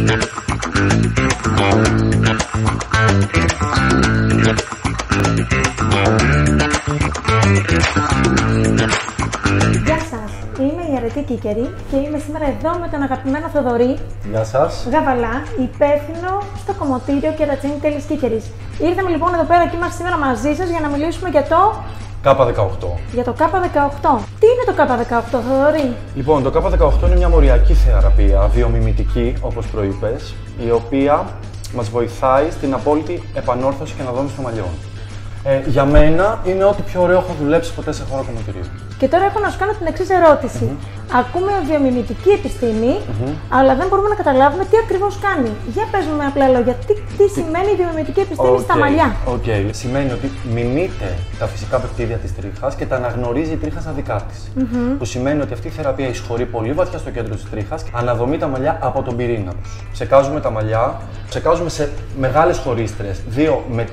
Γεια σας, είμαι η Αρετή Κίκερη και είμαι σήμερα εδώ με τον αγαπημένο Θοδωρή. Γεια σας. Γαβαλά, υπεύθυνο στο κομμωτήριο Κερατσίνη Τέλης Κίκερης. Ήρθαμε λοιπόν εδώ πέρα και είμαστε σήμερα μαζί σας για να μιλήσουμε για το K18. Για το K18. Τι είναι το K18, Θοδωρή? Λοιπόν, το K18 είναι μια μοριακή θεραπεία, βιομιμητική, όπως προείπες, η οποία μας βοηθάει στην απόλυτη επανόρθωση και αναδόμηση των μαλλιών. Για μένα είναι ό,τι πιο ωραίο έχω δουλέψει ποτέ σε χώρο κομμωτηρίου. Και τώρα έχω να σου κάνω την εξής ερώτηση. Ακούμε βιομιμητική επιστήμη, αλλά δεν μπορούμε να καταλάβουμε τι ακριβώς κάνει. Για πες μου με απλά λόγια, τι σημαίνει η βιομιμητική επιστήμη στα μαλλιά? Σημαίνει ότι μιμείται τα φυσικά πεπτίδια της τρίχας και τα αναγνωρίζει η τρίχα σαν δικά της. Που σημαίνει ότι αυτή η θεραπεία εισχωρεί πολύ βαθιά στο κέντρο της τρίχας και αναδομεί τα μαλλιά από τον πυρήνα τους. Ψεκάζουμε τα μαλλιά, ψεκάζουμε σε μεγάλες χωρίστρες, 2 με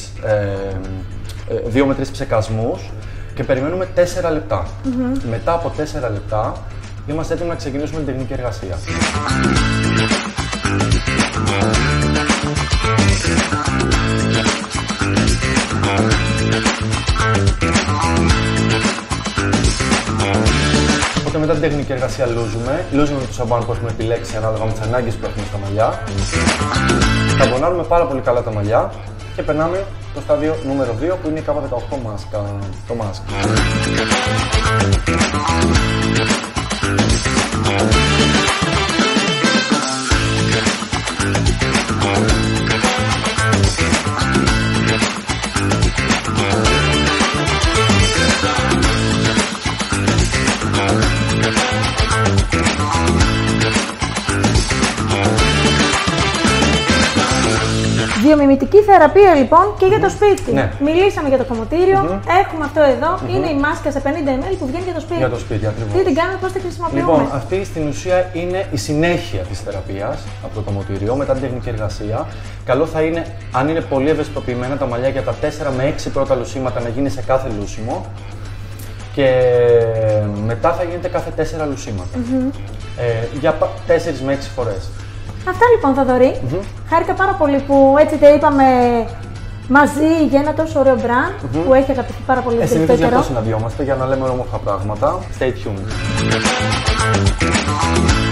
3 ψεκασμούς και περιμένουμε 4 λεπτά. Μετά από 4 λεπτά είμαστε έτοιμοι να ξεκινήσουμε την τεχνική εργασία. Οπότε μετά την τεχνική εργασία λούζουμε το σαμπάν που έχουμε επιλέξει ανάλογα με τις ανάγκες που έχουμε στα μαλλιά. Καμπονάρουμε πάρα πολύ καλά τα μαλλιά και περνάμε στο στάδιο νούμερο 2 που είναι η K18 μάσκα, το μάσκ. Βιομιμητική θεραπεία λοιπόν και για το σπίτι. Ναι. Μιλήσαμε για το κομμωτήριο, έχουμε αυτό εδώ, είναι η μάσκα σε 50 ml που βγαίνει για το σπίτι. Για το σπίτι, ακριβώς. Τι την κάνουμε, πώς τη χρησιμοποιούμε? Λοιπόν, αυτή στην ουσία είναι η συνέχεια της θεραπείας από το κομμωτήριο μετά την τεχνική εργασία. Καλό θα είναι, αν είναι πολύ ευαισθητοποιημένα τα μαλλιά, για τα 4 με 6 πρώτα λουσίματα να γίνει σε κάθε λούσιμο. Και μετά θα γίνεται κάθε 4 λουσίματα. Για 4 με 6 φορές. Αυτά λοιπόν, Θοδωρή. Χάρηκα πάρα πολύ που έτσι τα είπαμε μαζί για ένα τόσο ωραίο brand που έχει αγαπηθεί πάρα πολύ τον τελευταίο καιρό. Συνήθως για αυτό συναντιόμαστε, για να λέμε όμορφα πράγματα. Stay tuned.